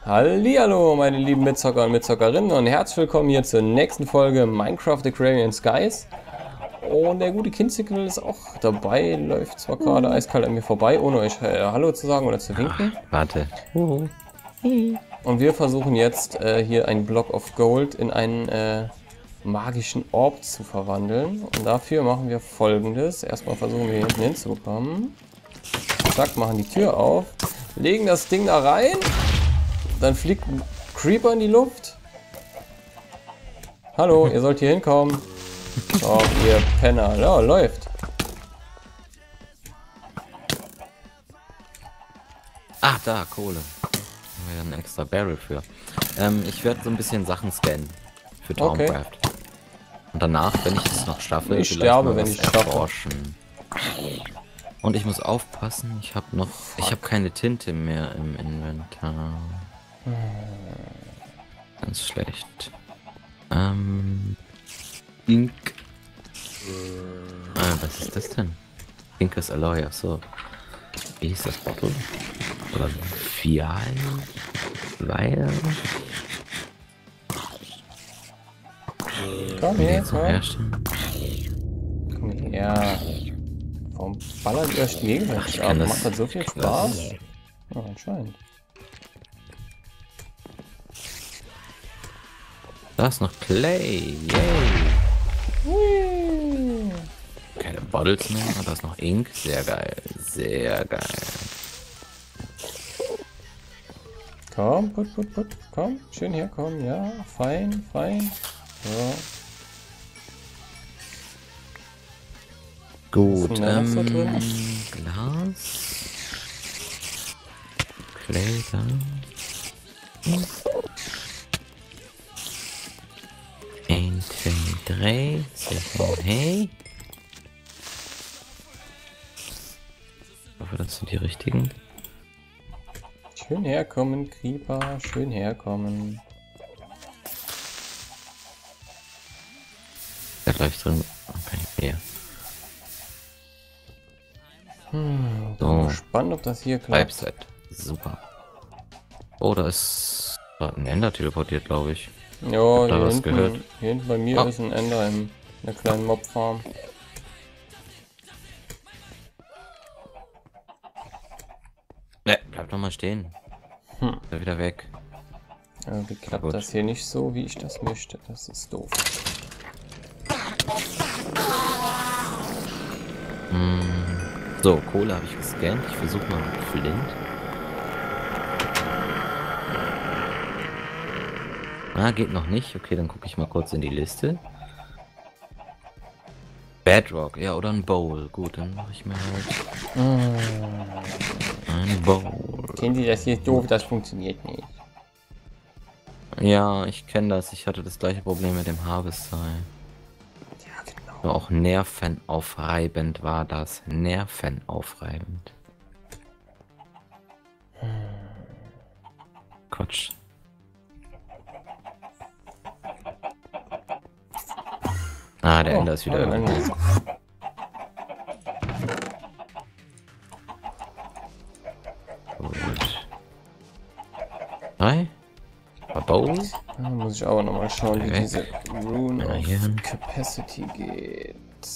Hallihallo, meine lieben Mitzocker und Mitzockerinnen und herzlich willkommen hier zur nächsten Folge Minecraft Agrarian Skies. Und der gute Kinzikel ist auch dabei, läuft zwar gerade eiskalt an mir vorbei, ohne euch Hallo zu sagen oder zu winken. Warte. Und wir versuchen jetzt hier einen Block of Gold in einen magischen Orb zu verwandeln. Und dafür machen wir Folgendes. Erstmal versuchen wir hier hinten hinzukommen. Zack, machen die Tür auf, legen das Ding da rein. Dann fliegt ein Creeper in die Luft. Hallo, ihr sollt hier hinkommen. Oh, ihr Penner. Ja, läuft. Ach, da, Kohle. Haben wir einen extra Barrel für. Ich werde so ein bisschen Sachen scannen. Für Thaumcraft. Und danach, wenn ich es noch schaffe, ich sterbe, wenn ich schaffe. Und ich muss aufpassen, ich habe keine Tinte mehr im Inventar. Ganz schlecht. Ink. Was ist das denn? Inkes Alloy, so. Wie hieß das Bottle? Oder Vial? Weil. Komm her, komm her. Warum ballert ihr euch gegenseitig ab? Macht das so viel Spaß? Ja, anscheinend. Da ist noch Clay. Yay. Keine Bottles mehr. Und da ist noch Ink. Sehr geil. Sehr geil. Komm, put. Komm, schön herkommen. Ja, fein. So. Gut. Glas. Clay da. Ein, zwei, drei. Hey. Ich hoffe, das sind die richtigen. Schön herkommen, Creeper. Schön herkommen. Da gleich drin. Okay, hier. So. Spannend, ob das hier klappt. Set. Super. Oh, da ist ein Ender teleportiert, glaube ich. Ja, da hier was hinten, gehört. hier hinten bei mir ist ein Ender in einer kleinen Mobfarm. Ne, bleib doch mal stehen. Da wieder weg. Irgendwie klappt das hier nicht so, wie ich das möchte. Das ist doof. So, Kohle habe ich gescannt. Ich versuche mal mit Flint. Geht noch nicht. Okay, dann gucke ich mal kurz in die Liste. Bedrock, ja, oder ein Bowl. Gut, dann mache ich mir halt ein Bowl. Kennen Sie das hier ist doof, das funktioniert nicht. Ja, ich kenne das. Ich hatte das gleiche Problem mit dem Harvest-Teil. Ja, genau. Aber auch nervenaufreibend war das. Nervenaufreibend. Quatsch. Der Ender ist wieder. Gut. 3. Bowl. Da muss ich aber noch mal schauen, wie diese Rune of hier. Capacity geht.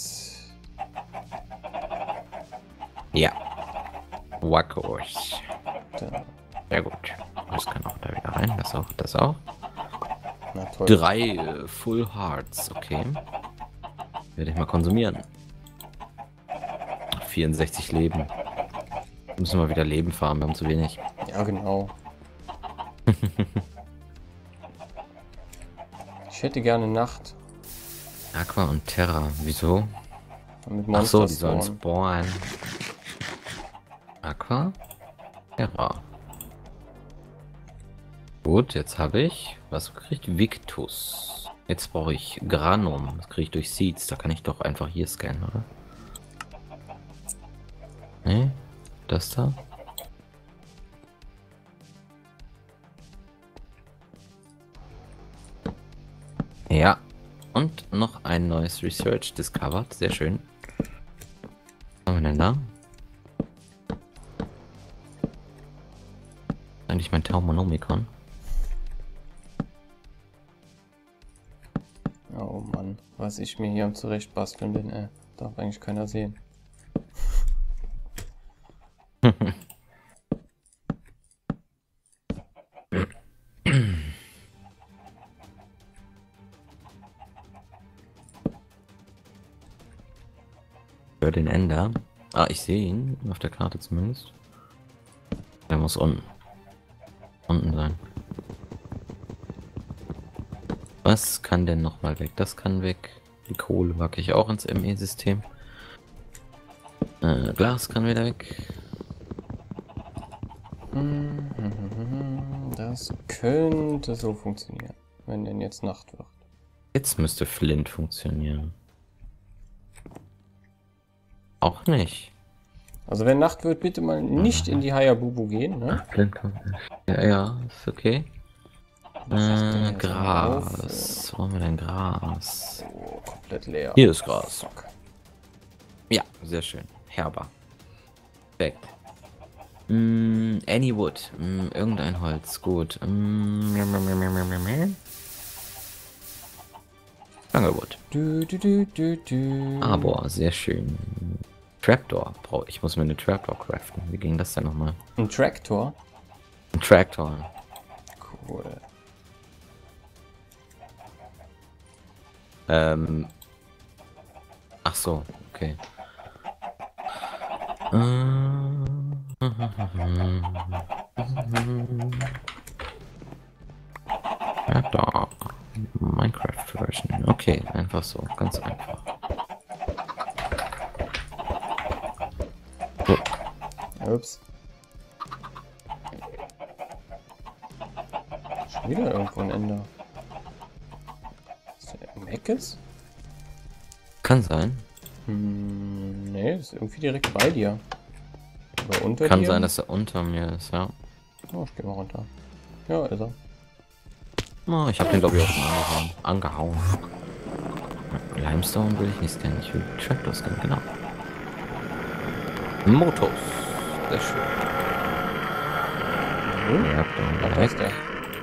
Ja. Wackos. Da. Sehr gut. Das kann auch da wieder rein. Das auch. Na toll. 3 Full Hearts. Okay. Werde ich mal konsumieren. 64 Leben. Müssen wir wieder Leben farmen, wir haben zu wenig. Ja, genau. Ich hätte gerne Nacht. Aqua und Terra. Wieso? Mit Ach so, Monster die sollen spawnen. Aqua? Terra. Gut, jetzt habe ich... Was kriegt Victus? Jetzt brauche ich Granum. Das kriege ich durch Seeds. Da kann ich doch einfach hier scannen, oder? Ne? Das da? Ja. Und noch ein neues Research discovered. Sehr schön. Was haben wir denn da? Eigentlich mein Taumonomikon. Oh Mann, was ich mir hier am zurechtbasteln bin, darf eigentlich keiner sehen. Für den Ender. Ah, ich sehe ihn. Auf der Karte zumindest. Der muss unten sein. Was kann denn noch mal weg? Das kann weg. Die Kohle wacke ich auch ins ME-System. Glas kann wieder weg. Das könnte so funktionieren, wenn denn jetzt Nacht wird. Jetzt müsste Flint funktionieren. Auch nicht. Also wenn Nacht wird, bitte mal nicht in die Hayabubu gehen, ne? Flint kommt. Ja, ist okay. Gras. Gras. Wo haben wir denn Gras? Oh, komplett leer. Hier ist Gras. Fuck. Ja, sehr schön. Herber. Perfekt. Any Wood. Irgendein Holz. Gut. Angebot. Aber sehr schön. Trapdoor. Ich muss mir eine Trapdoor craften. Wie ging das denn nochmal? Ein Traktor? Ein Traktor. Cool. Ach so, okay. Trapdoor. Minecraft Version. Okay, einfach so, ganz einfach. Oh. Ups. Schon wieder irgendwo ein Ende. Ist der im Eck ist? Kann sein. Nee, ist irgendwie direkt bei dir. Oder unter Kann dir? sein, dass er unter mir ist, ja. Oh, ich geh mal runter. Ja, ist er. Oh, ich habe den glaube ich auch schon angehauen. Limestone will ich nicht scannen, ich will Trapdoor scannen, genau. Motos. Sehr schön. Ja, Da ist der.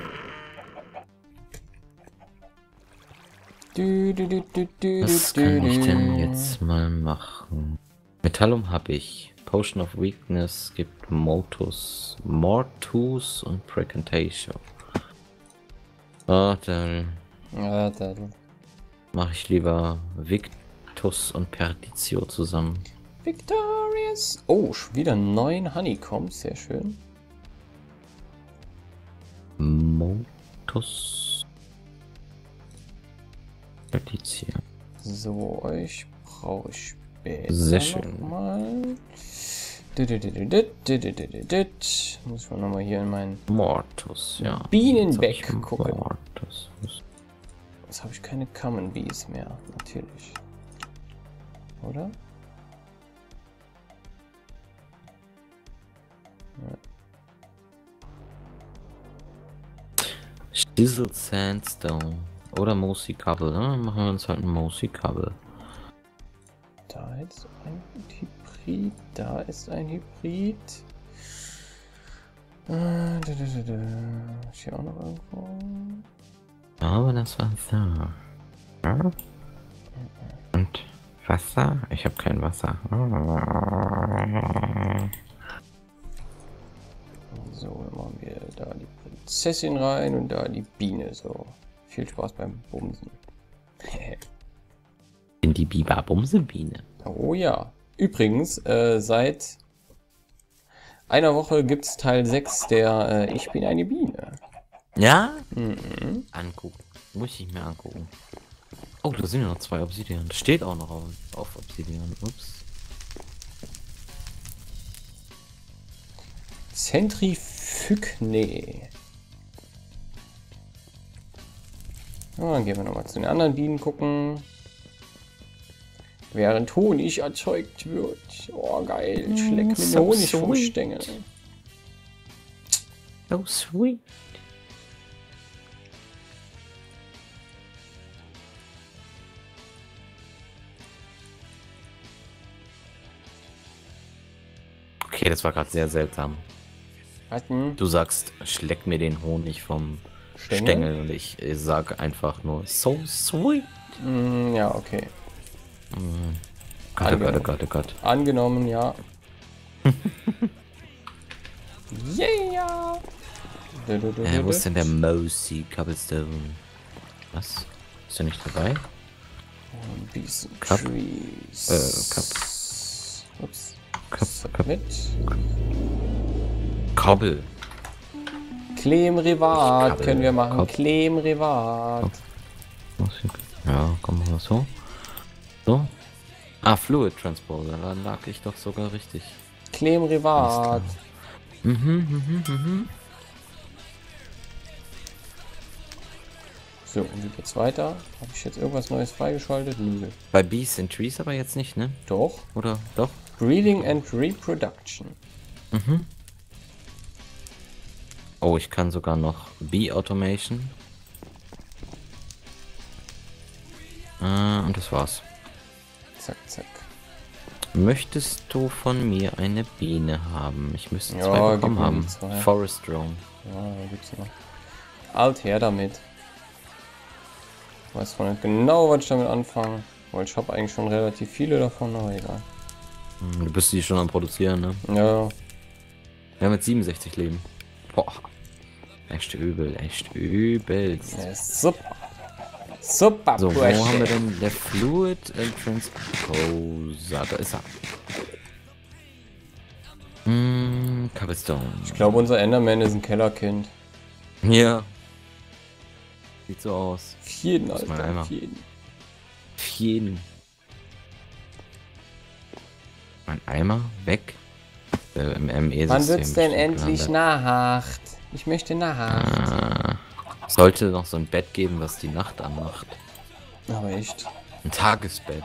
Was kann ich denn jetzt mal machen? Metallum habe ich. Potion of Weakness gibt Mortus und Precantation. Dann Ja, dann. mache ich lieber Victus und Perditio zusammen. Victorious! Oh, schon wieder 9 Honeycombs, sehr schön. Mortus. Perditio. So, euch brauche ich später Sehr schön. Mal. Muss ich mal nochmal hier in meinen Mortus, ja. Bienenbeck gucken. Mortus. Jetzt habe ich keine Common Bees mehr, natürlich. Oder? Chiseled Sandstone. Oder Mossy Cobble, ne? Machen wir uns halt ein Mossy Cobble. Da ist ein Hybrid, da ist ein Hybrid. Ist hier auch noch irgendwo? Aber das war so. Ja? Und Wasser? Ich habe kein Wasser. So, dann machen wir da die Prinzessin rein und da die Biene. So, viel Spaß beim Bumsen. In die Biber-Bumse-Biene. Oh ja. Übrigens, seit einer Woche gibt es Teil 6 der Ich bin eine Biene. Ja? Mhm. Angucken. Muss ich mir angucken. Oh, da sind ja noch 2 Obsidian. Das steht auch noch auf Obsidian. Ups. Zentrifugne. Ja, dann gehen wir nochmal zu den anderen Bienen gucken. Während Honig erzeugt wird. Oh geil, schleck mir so Honig vom sweet. Stängel. So sweet. Okay, das war gerade sehr seltsam. Hatten Du sagst, schleck mir den Honig vom Stängel und ich sag einfach nur so sweet. Ja, okay. Gott. Angenommen, ja. Yeah! Wo ist denn der Mossy Cobblestone? Was? Ist der nicht dabei? Bees and Cup. Trees. Cup. Ups. Cup. Submit. Kobbel. Claim Rivat Kabel. können wir machen. Kop- Claim Rivat. Ja, komm mal so. So. Ah, Fluid Transporter. Da lag ich doch sogar richtig. Claim Rivat. So, und wie geht's weiter? Habe ich jetzt irgendwas Neues freigeschaltet? Nö. Bei Bees and Trees aber jetzt nicht, ne? Doch. Oder doch? Breeding and Reproduction. Oh, ich kann sogar noch Bee Automation. Und das war's. Zack, zack. Möchtest du von mir eine Biene haben? Ich müsste Ja, zwei gib bekommen mir haben. die zwei. Forest Drone. Ja, da gibt's noch. Alt her damit. Ich weiß zwar nicht genau, was ich damit anfange. Weil ich habe eigentlich schon relativ viele davon, aber egal. Du bist die schon am Produzieren, ne? Ja, Ja, mit 67 Leben. Boah. Echt übel, echt übelst. ja super. Super, So, wo Bursche. haben wir denn der Fluid Transposer? Da ist er. Cobblestone. Ich glaube, unser Enderman ist ein Kellerkind. Ja. Sieht so aus. Auf jeden, Muss man Alter, einmal. auf jeden. Jeden. Ein Eimer weg. Im ME-System. Wann wird's denn bestimmt endlich gelandet. Nacht? Ich möchte Nacht. Sollte noch so ein Bett geben, was die Nacht anmacht. Aber echt. Ein Tagesbett.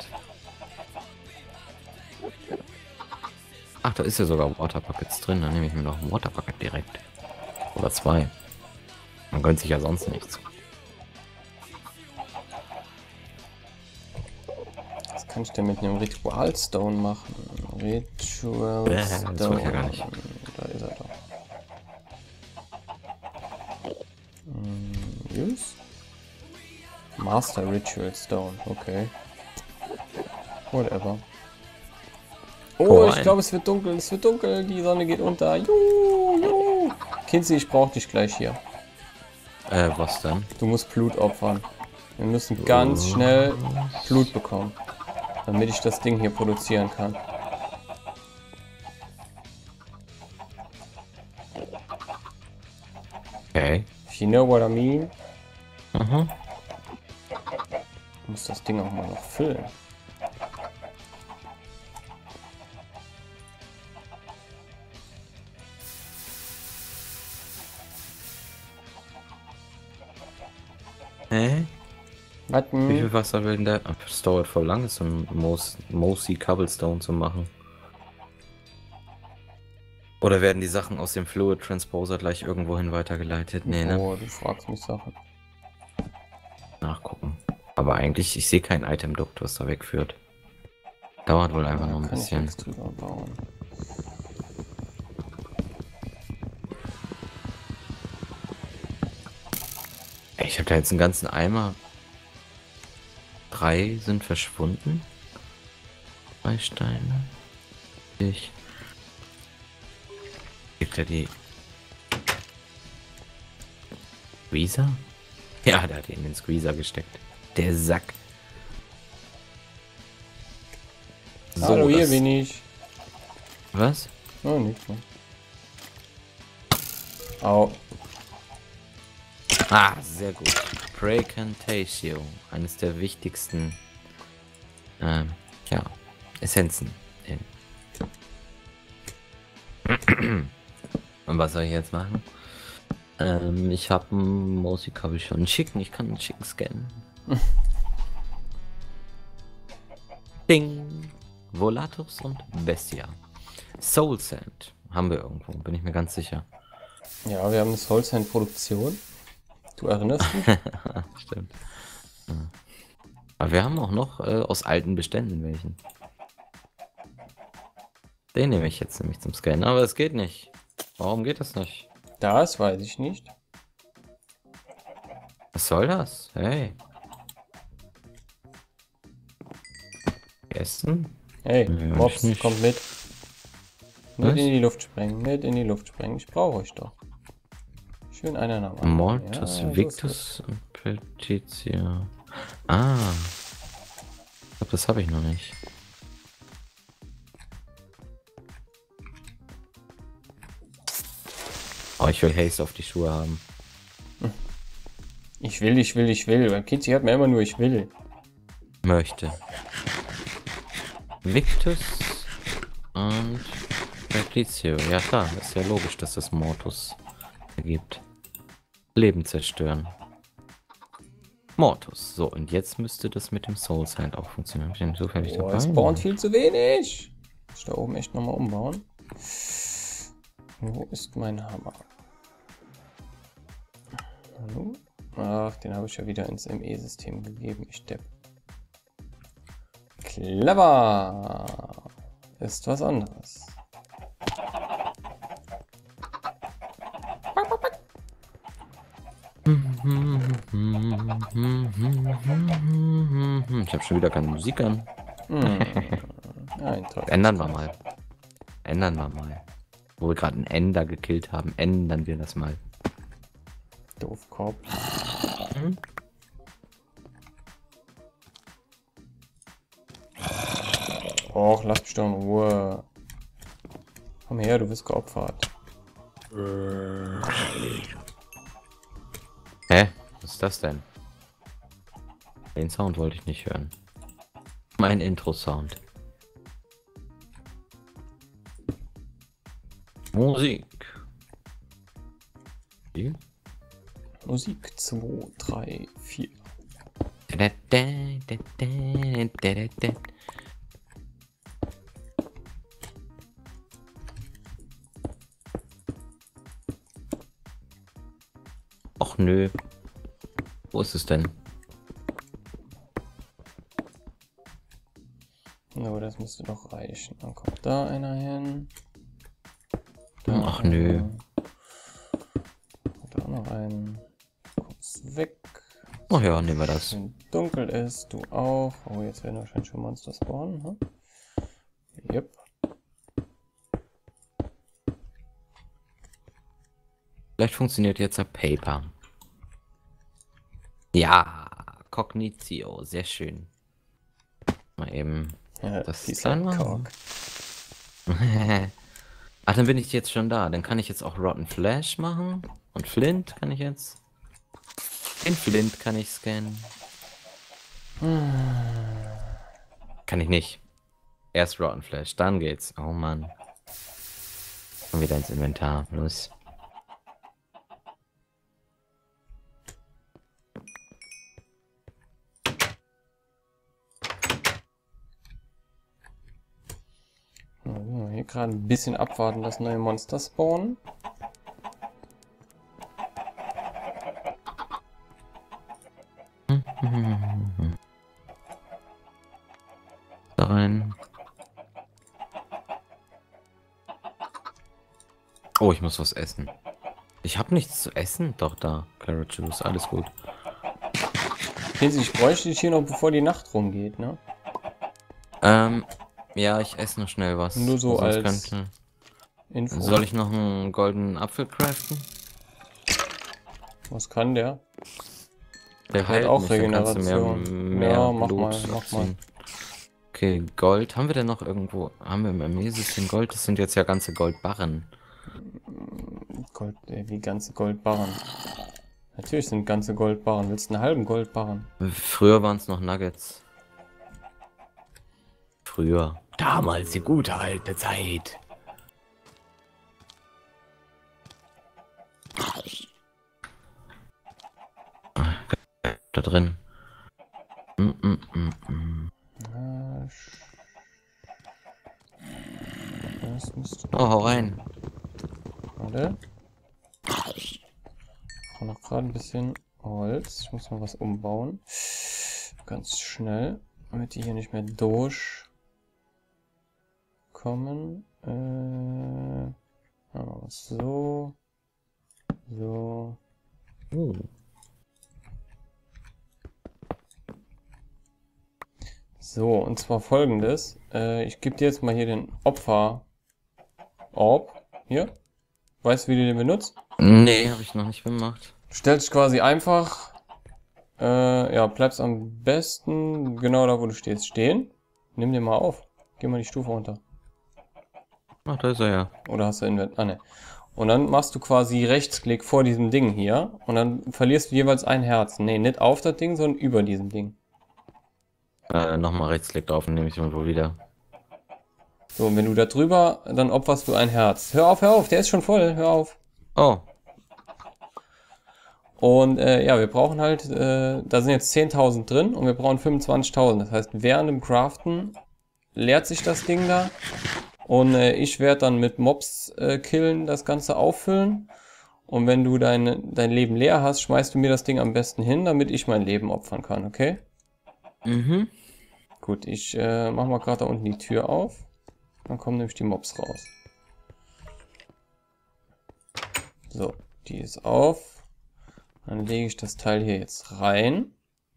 Ach, da ist ja sogar Waterbuckets drin. Dann nehme ich mir noch ein Waterbucket direkt. Oder zwei. Man gönnt sich ja sonst nichts. Was kann ich denn mit einem Ritualstone machen? Ritualstone. Das wollte ich ja gar nicht. Da ist er doch. Use? Master Ritual Stone, okay. Whatever. Oh, ich glaube, es wird dunkel, die Sonne geht unter. Juhu. Kinsey, ich brauche dich gleich hier. Was denn? Du musst Blut opfern. Wir müssen ganz schnell Blut bekommen, damit ich das Ding hier produzieren kann. Okay. If you know what I mean. Aha. Ich muss das Ding auch mal noch füllen. Wie Warten. viel Wasser will denn der? Das dauert voll lange, so ein Mossy Cobblestone zu machen. Oder werden die Sachen aus dem Fluid Transposer gleich irgendwohin weitergeleitet? Nee, ne? Oh, du fragst mich Sachen. Nachgucken. Aber eigentlich, ich sehe kein Item-Dukt, was da wegführt. Dauert wohl einfach noch ein Kann ich bisschen. jetzt drüber bauen. Ey, ich habe da jetzt einen ganzen Eimer. 3 sind verschwunden. 3 Steine. Ich. Gibt er die. Squeezer? Ja, der hat ihn in den Squeezer gesteckt. Der Sack. Hallo, hier das- bin ich. Was? Oh, nichts mehr. Au. Ah, sehr gut. Precantatio. Eines der wichtigsten ja, Essenzen. Und was soll ich jetzt machen? Ich habe einen Musik, habe ich schon. Chicken, ich kann einen Chicken scannen. Ding! Volatus und Bestia. Soul Sand haben wir irgendwo, bin ich mir ganz sicher. Ja, wir haben eine Soul Sand Produktion. Du erinnerst dich? Stimmt. Ja. Aber wir haben auch noch aus alten Beständen welchen. Den nehme ich jetzt nämlich zum Scannen, aber es geht nicht. Warum geht das nicht? Das weiß ich nicht. Was soll das? Hey. essen? Hey, Nee, Mobs, nicht. kommt mit. Was? Mit in die Luft sprengen, mit in die Luft sprengen. Ich brauche euch doch. Schön einer nach dem anderen. Mortis, Ja, so ist Victus und Petizia. Ah. Ich glaube, das habe ich noch nicht. Oh, ich will Haste auf die Schuhe haben. Ich will, ich will, ich will. Beim Kitty hat man immer nur ich will. Möchte. Victus und Petizio. Ja klar, ist ja logisch, dass das Mortus ergibt. Leben zerstören. Mortus. So, und jetzt müsste das mit dem Soul Sand auch funktionieren. Hab ich den zufällig Oh, dabei? es spawnt viel zu wenig. Muss ich da oben echt nochmal umbauen. Wo ist mein Hammer? Hallo? Ach, den habe ich ja wieder ins ME-System gegeben. Ich depp. Clever. Ist was anderes. Ich habe schon wieder keine Musik an. Ein Teufel. Ändern wir mal. Ändern wir mal. Wo wir gerade einen Ender gekillt haben, ändern wir das mal. Doofkopf. Och, lass mich doch in Ruhe. Komm her, du wirst geopfert. Hä? Was ist das denn? Den Sound wollte ich nicht hören. Mein Intro-Sound. Musik. Wie? Musik 2, 3, 4. Och nö. Wo ist es denn? No, das müsste doch reichen. Dann kommt da einer hin. Da Ach nö. Da noch ein. Kurz weg. Oh ja, nehmen wir das. Wenn dunkel ist, du auch. Oh, jetzt werden wahrscheinlich schon Monster spawnen. Hm? Yep. Vielleicht funktioniert jetzt ein Paper. Ja, Cognitio, sehr schön. Mal eben Ja, das die ist klein halt machen. Kork. Ach, dann bin ich jetzt schon da. Dann kann ich jetzt auch Rotten Flash machen. Und Flint kann ich jetzt. Den Flint kann ich scannen. Kann ich nicht. Erst Rotten Flash, dann geht's. Oh Mann. Und wieder ins Inventar. Los. So, hier gerade ein bisschen abwarten, dass neue Monster spawnen. Da rein. Oh, ich muss was essen. Ich habe nichts zu essen. Doch, da. Carrot Juice, alles gut. Pinsi, ich bräuchte dich hier noch, bevor die Nacht rumgeht, ne? Ja, ich esse noch schnell was. Nur so Sonst als könnte... Info. Soll ich noch einen goldenen Apfel craften? Was kann der? Der Hat hält auch nicht, dann kannst du Regeneration. mehr Ja, mach Blut mal, mach mal. abziehen. Okay, Gold. Haben wir denn noch irgendwo? Haben wir im Armeesystem Gold? Das sind jetzt ja ganze Goldbarren. Gold, wie ganze Goldbarren. Natürlich sind ganze Goldbarren. Willst du einen halben Goldbarren? Früher waren es noch Nuggets. Früher. Damals die gute alte Zeit. Da drin. Das müsste... Oh, hau rein. Warte. Ich brauche noch gerade ein bisschen Holz. Ich muss mal was umbauen. Ganz schnell, damit die hier nicht mehr durchkommen. So. So. So, und zwar folgendes. Ich gebe dir jetzt mal hier den Opfer-Orb. Hier. Weißt du, wie du den benutzt? Nee, habe ich noch nicht gemacht. Du stellst dich quasi einfach, ja, bleibst am besten genau da, wo du stehst, stehen. Nimm den mal auf. Geh mal die Stufe runter. Ach, da ist er ja. Oder hast du Invent? Ah, ne. Und dann machst du quasi Rechtsklick vor diesem Ding hier. Und dann verlierst du jeweils ein Herz. Nee, nicht auf das Ding, sondern über diesem Ding. Nochmal Rechtsklick drauf und nehme ich ihn wohl wieder. So, und wenn du da drüber, dann opferst du ein Herz. Hör auf, der ist schon voll, hör auf. Oh. Und ja, wir brauchen halt, da sind jetzt 10.000 drin und wir brauchen 25.000. Das heißt, während dem Craften leert sich das Ding da. Und ich werde dann mit Mobs killen das Ganze auffüllen. Und wenn du dein Leben leer hast, schmeißt du mir das Ding am besten hin, damit ich mein Leben opfern kann, okay? Mhm. Gut, ich mach mal gerade da unten die Tür auf. Dann kommen nämlich die Mobs raus. So, die ist auf. Dann lege ich das Teil hier jetzt rein.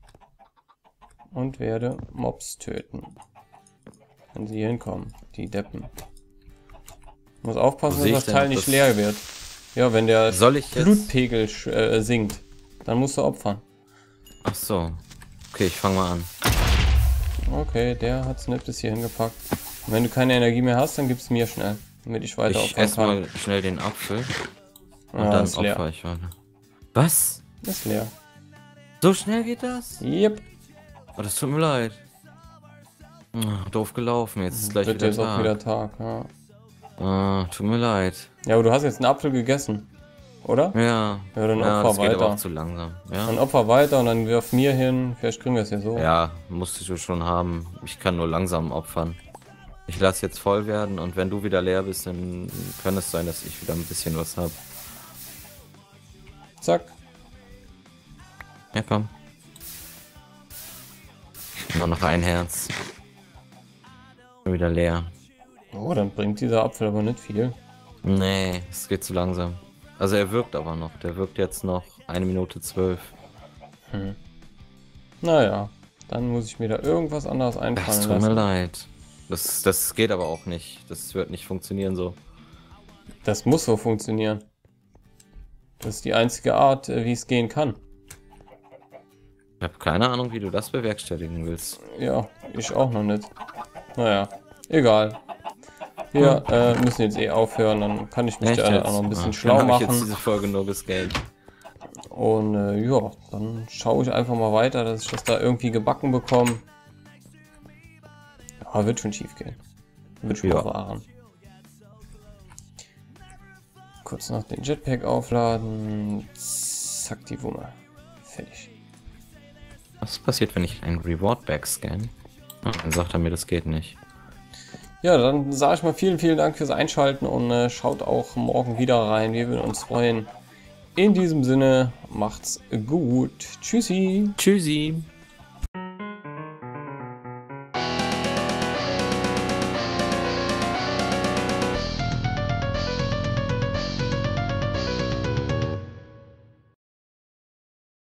Und werde Mobs töten. Wenn sie hier hinkommen, die Deppen. Muss aufpassen, dass das Teil nicht leer wird. Ja, wenn der Blutpegel sinkt, dann musst du opfern. Ach so. Okay, ich fange mal an. Okay, der hat's nicht bis hier hingepackt. Und wenn du keine Energie mehr hast, dann gib's mir schnell, damit ich weiter opfern kann. Ich esse mal schnell den Apfel. Und ja, dann ist leer. opfer ich weiter. Was? Ist leer. So schnell geht das? Yep. Oh, das tut mir leid. Doof gelaufen, jetzt ist gleich Wird wieder jetzt Tag. auch wieder Tag, ja. Tut mir leid. Ja, aber du hast jetzt einen Apfel gegessen, oder? Ja. Ja, dann Ja, opfer das geht weiter. aber auch zu langsam. Ja. Dann opfer weiter und dann wirf mir hin. Vielleicht kriegen wir es hier so. Ja, musst du schon haben. Ich kann nur langsam opfern. Ich lasse jetzt voll werden und wenn du wieder leer bist, dann kann es sein, dass ich wieder ein bisschen was habe. Zack. Ja, komm. Nur noch ein Herz. Schon wieder leer. Oh, dann bringt dieser Apfel aber nicht viel. Nee, es geht zu langsam. Also er wirkt aber noch. Der wirkt jetzt noch 1 Minute 12. Naja, dann muss ich mir da irgendwas anderes einfallen Es tut mir leid. Das geht aber auch nicht. Das wird nicht funktionieren so. Das muss so funktionieren. Das ist die einzige Art, wie es gehen kann. Ich habe keine Ahnung, wie du das bewerkstelligen willst. Ja, ich auch noch nicht. Naja, egal. Wir müssen jetzt eh aufhören, dann kann ich mich da auch noch ein bisschen schlau machen. Jetzt diese Folge nur bis Geld. Und ja, dann schaue ich einfach mal weiter, dass ich das da irgendwie gebacken bekomme. Ja, wird schon schief gehen. Wird schon fahren. Kurz noch den Jetpack aufladen. Zack, die Wumme. Fertig. Was passiert, wenn ich ein Reward-Bag scanne? Dann sagt er mir, das geht nicht. Ja, dann sage ich mal vielen Dank fürs Einschalten und schaut auch morgen wieder rein. Wir würden uns freuen. In diesem Sinne, macht's gut. Tschüssi. Tschüssi.